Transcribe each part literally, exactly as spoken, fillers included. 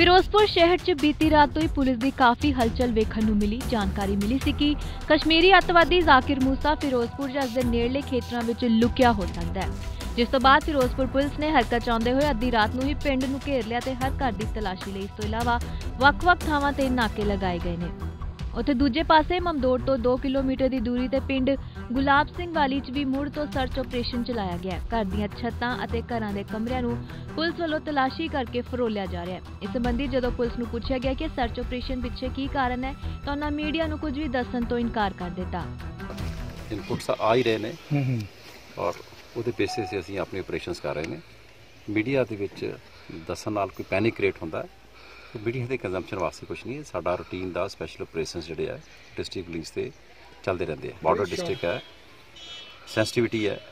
फिरोजपुर शहर च बीती रात तो ही पुलिस की काफ़ी हलचल वेखण नूं मिली। जानकारी मिली सी कि कश्मीरी अतवादी जाकिर मूसा फिरोजपुर च उसके नेड़ले खेतरां विच लुकिया हो सकता है, जिस तो बाद फिरोजपुर पुलिस ने हरकत चाहुंदे होए अद्धी रात नूं ही पिंड नूं घेर लिया ते हर घर की तलाशी लई। इस तो इलावा वख-वख थावां ते नाके लगाए गए ने। उत्थे दूजे पासे ममदोड़ तो दो किलोमीटर की दूरी ते पिंड गुलाब सिंह वाली च भी मुड़ तो सर्च ऑपरेशन चलाया गया। घर दीआं छत्तां अते घरां दे कमरिਆਂ ਨੂੰ पुलिस ਵੱਲੋਂ तलाशी करके फरोलिया जा रहा है। इस संबंधी जदों पुलिस ਨੂੰ ਪੁੱਛਿਆ ਗਿਆ कि सर्च ऑपरेशन ਪਿੱਛੇ ਕੀ ਕਾਰਨ ਹੈ ਤਾਂ ਉਹਨਾਂ ਮੀਡੀਆ ਨੂੰ ਕੁਝ ਵੀ ਦੱਸਣ ਤੋਂ ਇਨਕਾਰ ਕਰ ਦਿੱਤਾ। ਇਨਪੁਟਸ ਆ ਹੀ ਰਹੇ ਨੇ ਔਰ ਉਹਦੇ ਬੇਸਿਸ ਤੇ ਅਸੀਂ ਆਪਣੇ ਆਪਰੇਸ਼ਨਸ ਕਰ ਰਹੇ ਨੇ। ਮੀਡੀਆ ਦੇ ਵਿੱਚ ਦੱਸਣ ਨਾਲ ਕੋਈ ਪੈਨਿਕ ਕ੍ਰੀਏਟ ਹੁੰਦਾ ਹੈ, ਮੀਡੀਆ ਦੇ ਕੰਜ਼ੰਪਸ਼ਨ ਵਾਸਤੇ ਕੁਝ ਨਹੀਂ ਹੈ। ਸਾਡਾ ਰੂਟੀਨ ਦਾ ਸਪੈਸ਼ਲ ਆਪਰੇਸ਼ਨਸ ਜਿਹੜੇ ਆ ਡਿਸਟ੍ਰਿਕਟ ਪੁਲਿਸ ਤੇ ਚੱਲਦੇ ਰਹਿੰਦੇ ਆ। ਬਾਰਡਰ ਡਿਸਟ੍ਰਿਕਟ ਹੈ, ਸੈਂਸਿਟੀਵਿਟੀ ਹੈ,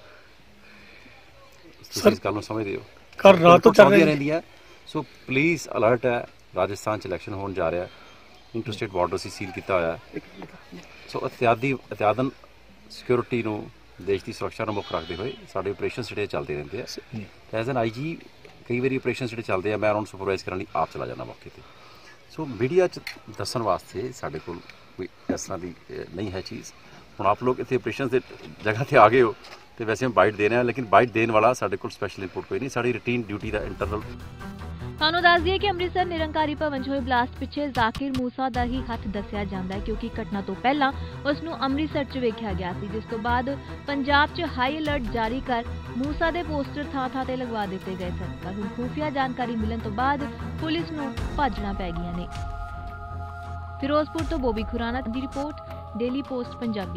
ਤੁਸੀਂ ਇਸ ਗੱਲ ਨੂੰ ਸਮਝਦੇ ਹੋ। कर रात तो चल रही है, सो पुलिस अलर्ट है। राजस्थान च इलैक्शन होने जा रहा है, इंटरस्टेट बॉर्डर से सील किया होया है, सो एहतियाती एहतियातन सिक्योरिटी नूं देश की सुरक्षा नूं मुख रखते हुए साडे ऑपरेशन जिहड़े चलते रहते हैं। एज एन आई जी कई बार ऑपरेशन जिहड़े चलते हैं मैं उन्होंने सुपरवाइज करने लई आप चला जाना मौके ते। सो मीडिया च दस्सण वास्ते साडे कोल कोई इस तरह की नहीं है चीज़। हुण आप लोग इत्थे ऑपरेशन की जगह ते आ गए हो तो वैसे हम बाइट दे रहे हैं, लेकिन बाइट देने वाला साढ़े को स्पैशल इनपुट कोई नहीं। साड़ी रूटीन ड्यूटी का इंटरवल ਤੁਹਾਨੂੰ ਦੱਸ ਦਈਏ ਕਿ ਅੰਮ੍ਰਿਤਸਰ ਨਿਰੰਕਾਰੀ ਭਵਨ 'ਚ ਹੋਏ ਬਲਾਸਟ ਪਿੱਛੇ ਜ਼ਾਕਿਰ ਮੂਸਾ ਦਾ ਹੀ ਹੱਥ ਦੱਸਿਆ ਜਾਂਦਾ ਹੈ, ਕਿਉਂਕਿ ਘਟਨਾ ਤੋਂ ਪਹਿਲਾਂ ਉਸ ਨੂੰ ਅੰਮ੍ਰਿਤਸਰ 'ਚ ਵੇਖਿਆ ਗਿਆ ਸੀ, ਜਿਸ ਤੋਂ ਬਾਅਦ ਪੰਜਾਬ 'ਚ ਹਾਈ ਅਲਰਟ ਜਾਰੀ ਕਰ ਮੂਸਾ ਦੇ ਪੋਸਟਰ ਥਾਂ-ਥਾਂ ਤੇ ਲਗਵਾ ਦਿੱਤੇ ਗਏ ਸਨ। ਪਰ ਹੁਣ ਖੂਫੀਆ ਜਾਣਕਾਰੀ ਮਿਲਣ ਤੋਂ ਬਾਅਦ ਪੁਲਿਸ ਨੂੰ ਭੱਜਣਾ ਪੈ ਗਈਆਂ ਨੇ। ਫਿਰੋਜ਼ਪੁਰ ਤੋਂ ਬੋਬੀ ਖੁਰਾਨਾ ਦੀ ਰਿਪੋਰਟ, ਡੇਲੀ ਪੋਸਟ ਪੰਜਾਬੀ।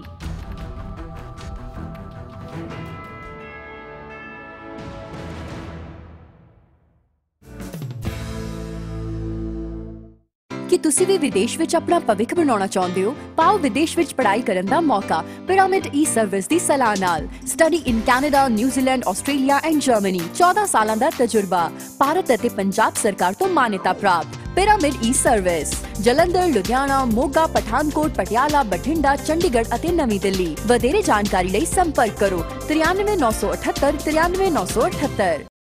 कि तुसी भी विदेश विच अपना भविख बनाना चाहते हो? पाओ विदेश विच पढ़ाई करन दा मौका पिरामिड ई सर्विस दी सलाह नाल। Study in Canada, New Zealand, Australia and Germany. चौदह सालां दा तजुर्बा, भारत अते पंजाब सरकार तो मान्यता प्राप्त। Pyramid E service Jalandhar, Ludhiana, Moga, Pathankot, Patiala, Bathinda, Chandigarh अते नवी दिल्ली। वधेरे जानकारी लई संपर्क करो तिरानवे नौ सौ अठहत्तर तिरानवे नौ सौ अठहत्तर।